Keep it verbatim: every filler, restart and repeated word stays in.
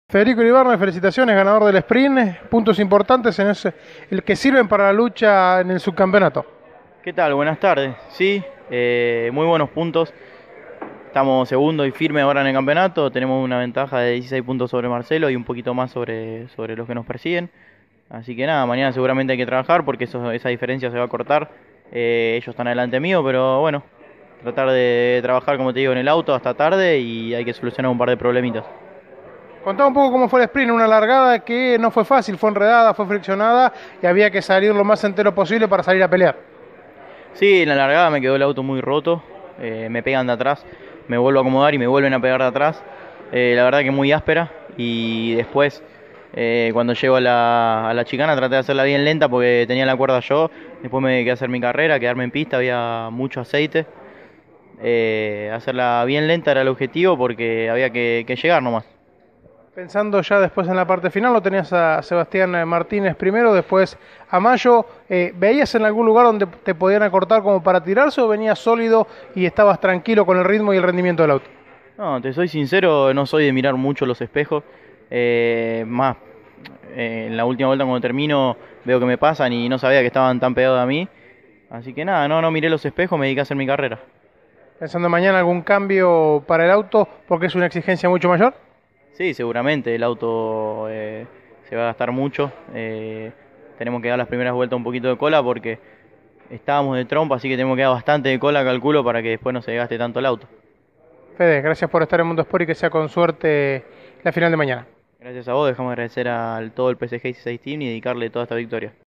Federico Iribarne, felicitaciones, ganador del sprint, puntos importantes en ese, el que sirven para la lucha en el subcampeonato. ¿Qué tal? Buenas tardes. Sí, eh, muy buenos puntos. Estamos segundo y firme ahora en el campeonato. Tenemos una ventaja de dieciséis puntos sobre Marcelo y un poquito más sobre, sobre los que nos persiguen. Así que nada, mañana seguramente hay que trabajar porque eso, esa diferencia se va a cortar. Eh, ellos están adelante mío, pero bueno, tratar de trabajar, como te digo, en el auto hasta tarde y hay que solucionar un par de problemitas. Contá un poco cómo fue el sprint, una largada que no fue fácil, fue enredada, fue friccionada y había que salir lo más entero posible para salir a pelear. Sí, en la largada me quedó el auto muy roto, eh, me pegan de atrás, me vuelvo a acomodar y me vuelven a pegar de atrás. Eh, la verdad que muy áspera y después eh, cuando llego a la, a la chicana traté de hacerla bien lenta porque tenía la cuerda yo, después me quedé a hacer mi carrera, quedarme en pista, había mucho aceite. Eh, hacerla bien lenta era el objetivo porque había que, que llegar nomás. Pensando ya después en la parte final, lo tenías a Sebastián Martínez primero, después a Mayo. Eh, ¿Veías en algún lugar donde te podían acortar como para tirarse o venías sólido y estabas tranquilo con el ritmo y el rendimiento del auto? No, te soy sincero, no soy de mirar mucho los espejos. Eh, más, eh, en la última vuelta cuando termino veo que me pasan y no sabía que estaban tan pegados a mí. Así que nada, no, no miré los espejos, me dediqué a hacer mi carrera. Pensando en mañana algún cambio para el auto porque es una exigencia mucho mayor. Sí, seguramente el auto eh, se va a gastar mucho. Eh, tenemos que dar las primeras vueltas un poquito de cola porque estábamos de trompa, así que tenemos que dar bastante de cola, calculo, para que después no se gaste tanto el auto. Fede, gracias por estar en Mundo Sport y que sea con suerte la final de mañana. Gracias a vos, dejamos de agradecer a todo el P S G dieciséis Team y dedicarle toda esta victoria.